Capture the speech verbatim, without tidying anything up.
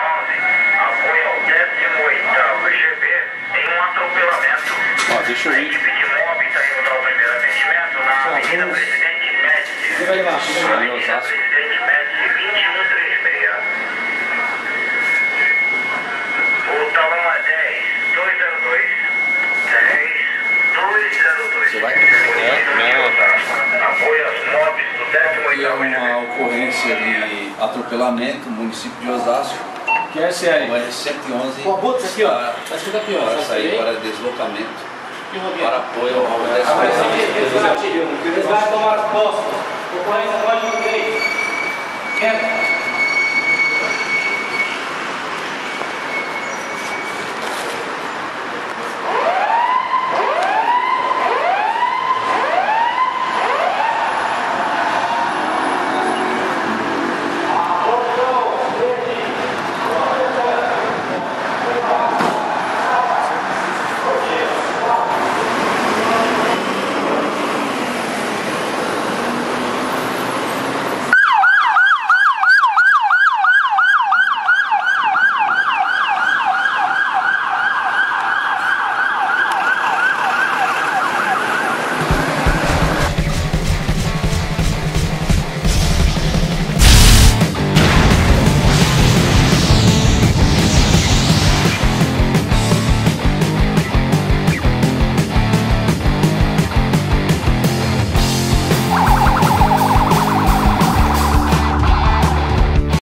onze, apoio ao décimo oitavo G B em um atropelamento. Ó, deixa eu A ir. equipe de móveis está indo dar o primeiro atendimento na Avenida Presidente Médici. Você vai levar? Avenida Osasco. Presidente Médici vinte e um trinta e seis. O talão é dez, dois zero dois. dez, dois zero dois. Você vai? É, não. Apoio aos móveis do décimo oitavo É G B. uma ocorrência de atropelamento no município de Osasco. Que é sério. O R cento e onze Pô, bota aqui, ó. para, Tá escrito aqui, ó. para Tá sair escrito para aí? deslocamento Que Roberto? para apoio ao Ah, décimo mas oitavo eles G B. resgate. Eles vão tomar as costas. Ocorrência código três. Quieto.